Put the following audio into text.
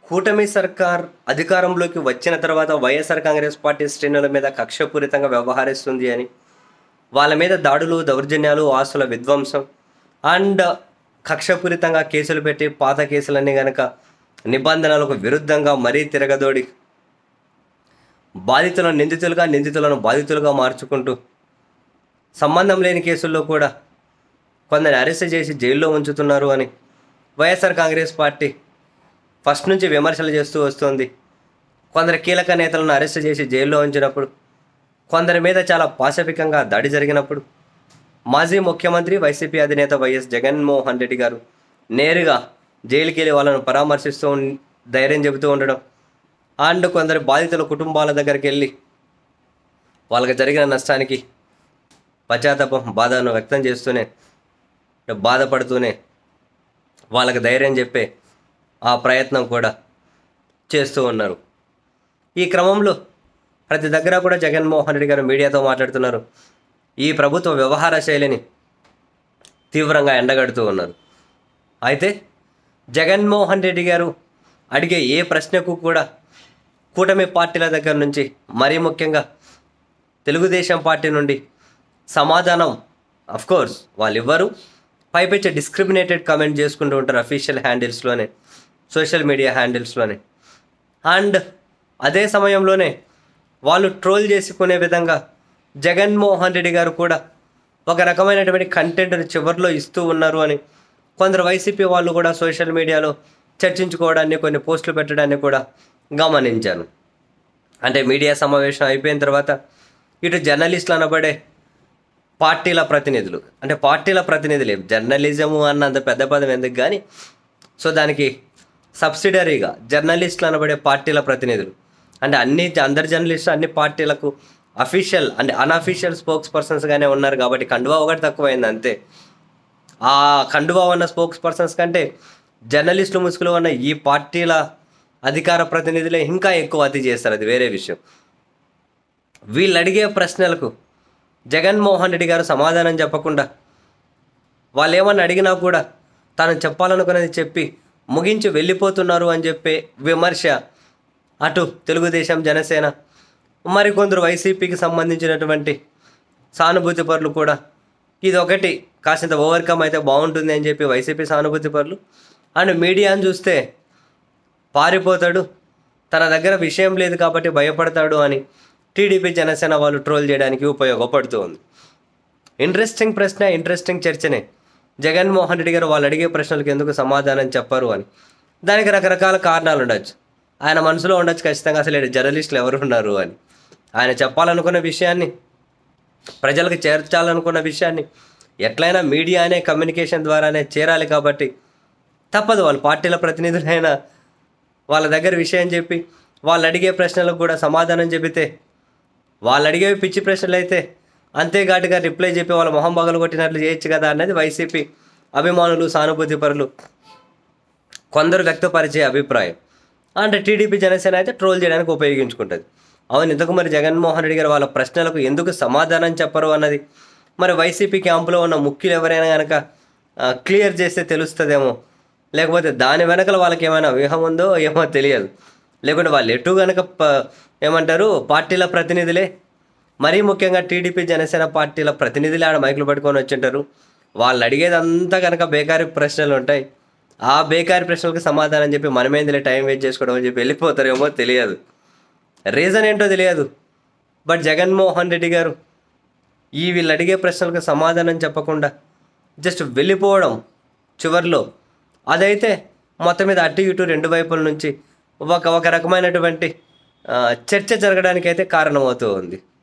కూటమి సర్కార్ అధికారంలోకి వచ్చిన తర్వాత వైఎస్ఆర్ కాంగ్రెస్ పార్టీ శ్రేణుల మీద కక్షపూరితంగా వ్యవహరిస్తుంది అని, వాళ్ళ మీద దాడులు, దౌర్జన్యాలు, ఆస్తుల విధ్వంసం అండ్ కక్షపూరితంగా కేసులు పెట్టి పాత కేసులన్నీ కనుక నిబంధనలకు విరుద్ధంగా మరీ తిరగదోడి బాధితులను నిందితులుగా, నిందితులను బాధితులుగా మార్చుకుంటూ సంబంధం లేని కేసుల్లో కూడా కొందరిని అరెస్ట్ చేసి జైల్లో ఉంచుతున్నారు అని వైఎస్ఆర్ కాంగ్రెస్ పార్టీ ఫస్ట్ నుంచి విమర్శలు చేస్తూ వస్తుంది. కొందరు కీలక నేతలను అరెస్ట్ చేసి జైల్లో ఉంచినప్పుడు, కొందరి మీద చాలా పాశవికంగా దాడి జరిగినప్పుడు మాజీ ముఖ్యమంత్రి వైసీపీ అధినేత వైఎస్ జగన్మోహన్ రెడ్డి గారు నేరుగా జైలుకి వెళ్ళి వాళ్ళను పరామర్శిస్తూ ధైర్యం చెబుతూ ఉండడం అండ్ కొందరు బాధితుల కుటుంబాల దగ్గరికి వెళ్ళి వాళ్ళకి జరిగిన నష్టానికి పశ్చాత్తాపం, బాధను వ్యక్తం చేస్తూనే, బాధపడుతూనే వాళ్ళకి ధైర్యం చెప్పే ఆ ప్రయత్నం కూడా చేస్తూ ఉన్నారు. ఈ క్రమంలో ప్రతి దగ్గర కూడా జగన్మోహన్ రెడ్డి గారు మీడియాతో మాట్లాడుతున్నారు. ఈ ప్రభుత్వ వ్యవహార శైలిని తీవ్రంగా ఎండగడుతూ ఉన్నారు. అయితే జగన్మోహన్ రెడ్డి గారు అడిగే ఏ ప్రశ్నకు కూడా కూటమి పార్టీల దగ్గర నుంచి, మరీ ముఖ్యంగా తెలుగుదేశం పార్టీ నుండి సమాధానం అఫ్కోర్స్ వాళ్ళు ఇవ్వరు. పైపెచ్చే డిస్క్రిమినేటెడ్ కామెంట్ చేసుకుంటూ ఉంటారు అఫీషియల్ హ్యాండిల్స్లోనే, సోషల్ మీడియా హ్యాండిల్స్లోనే. అండ్ అదే సమయంలోనే వాళ్ళు ట్రోల్ చేసుకునే విధంగా జగన్మోహన్ రెడ్డి గారు కూడా ఒక రకమైనటువంటి కంటెంట్ని చివరిలో ఇస్తూ ఉన్నారు అని కొందరు వైసీపీ వాళ్ళు కూడా సోషల్ మీడియాలో చర్చించుకోవడాన్ని, కొన్ని పోస్టులు పెట్టడాన్ని కూడా గమనించాను. అంటే మీడియా సమావేశం అయిపోయిన తర్వాత ఇటు జర్నలిస్టులు అనబడే పార్టీల ప్రతినిధులు, అంటే పార్టీల ప్రతినిధులే, జర్నలిజము అన్నంత పెద్ద పదం ఎందుకు కానీ, సో దానికి సబ్సిడరీగా జర్నలిస్టులు అనబడే పార్టీల ప్రతినిధులు, అంటే అందరు జర్నలిస్టులు అన్ని పార్టీలకు అఫీషియల్ అండ్ అన్అఫీషియల్ స్పోక్స్ పర్సన్స్గానే ఉన్నారు కాబట్టి కండువా ఒకటి తక్కువైంది అంతే. ఆ కండువా ఉన్న స్పోక్స్ పర్సన్స్ కంటే జర్నలిస్టులు ముసుగులో ఉన్న ఈ పార్టీల అధికార ప్రతినిధులే ఇంకా ఎక్కువ అతి చేస్తారు, అది వేరే విషయం. వీళ్ళు అడిగే ప్రశ్నలకు జగన్మోహన్ రెడ్డి గారు సమాధానం చెప్పకుండా, వాళ్ళు ఏమన్నా అడిగినా కూడా తాను చెప్పాలనుకున్నది చెప్పి ముగించి వెళ్ళిపోతున్నారు అని చెప్పే విమర్శ అటు తెలుగుదేశం, జనసేన, మరికొందరు వైసీపీకి సంబంధించినటువంటి సానుభూతి పరులు కూడా ఇది ఒకటి కాసింత ఓవర్కమ్ అయితే బాగుంటుంది అని చెప్పి వైసీపీ సానుభూతి పరులు, అండ్ మీడియాను చూస్తే పారిపోతాడు, తన దగ్గర విషయం లేదు కాబట్టి భయపడతాడు అని టీడీపీ, జనసేన వాళ్ళు ట్రోల్ చేయడానికి ఉపయోగపడుతూ ఉంది. ఇంట్రెస్టింగ్ ప్రశ్న, ఇంట్రెస్టింగ్ చర్చనే. జగన్మోహన్ రెడ్డి గారు వాళ్ళు అడిగే ప్రశ్నలకు ఎందుకు సమాధానం చెప్పరు అని. దానికి రకరకాల కారణాలు ఉండొచ్చు. ఆయన మనసులో ఉండొచ్చు ఖచ్చితంగా అసలు జర్నలిస్టులు ఎవరు ఉన్నారు అని. ఆయన చెప్పాలనుకున్న విషయాన్ని, ప్రజలకు చేర్చాలనుకున్న విషయాన్ని ఎట్లయినా మీడియా అనే కమ్యూనికేషన్ ద్వారానే చేరాలి కాబట్టి తప్పదు. వాళ్ళ పార్టీల ప్రతినిధులైనా వాళ్ళ దగ్గర విషయం చెప్పి వాళ్ళు అడిగే ప్రశ్నలకు కూడా సమాధానం చెబితే, వాళ్ళు అడిగేవి పిచ్చి ప్రశ్నలు అయితే అంతేఘాటుగా రిప్లై చెప్పి వాళ్ళ మొహం పగలు కొట్టినట్లు చేయొచ్చు కదా అన్నది వైసీపీ అభిమానులు, సానుభూతి పరులు కొందరు వ్యక్తపరిచే అభిప్రాయం. అంటే టీడీపీ, జనసేన అయితే ట్రోల్ చేయడానికి ఉపయోగించుకుంటుంది. అవును, ఇంతకు మరి జగన్మోహన్ రెడ్డి గారు వాళ్ళ ప్రశ్నలకు ఎందుకు సమాధానం చెప్పరు అన్నది మరి వైసీపీ క్యాంపులో ఉన్న ముఖ్యులు ఎవరైనా కనుక క్లియర్ చేస్తే తెలుస్తుందేమో. లేకపోతే దాని వెనకల వాళ్ళకి ఏమైనా వ్యూహం ఉందో ఏమో తెలియదు. లేకుంటే వాళ్ళు ఎటు కనుక ఏమంటారు పార్టీల ప్రతినిధులే, మరీ ముఖ్యంగా టీడీపీ, జనసేన పార్టీల ప్రతినిధులే ఆడ మైకులు పట్టుకొని వచ్చింటారు. వాళ్ళు అడిగేది అంతా కనుక బేకారీ ప్రశ్నలు ఉంటాయి. ఆ బేకారీ ప్రశ్నలకు సమాధానం చెప్పి మనమేందులే టైం వేస్ట్ చేసుకోవడం అని చెప్పి వెళ్ళిపోతారేమో తెలియదు. రీజన్ ఏంటో తెలియదు. బట్ జగన్మోహన్ రెడ్డి గారు వీళ్ళు అడిగే ప్రశ్నలకు సమాధానం చెప్పకుండా జస్ట్ వెళ్ళిపోవడం చివరిలో, అదైతే మొత్తం మీద అటు ఇటు రెండు వైపుల నుంచి ఒక రకమైనటువంటి చర్చ జరగడానికైతే కారణమవుతూ ఉంది.